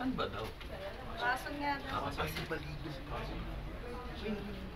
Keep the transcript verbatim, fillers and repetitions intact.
Saan ba daw? Kaso nga daw. Ah, Kasi baligo.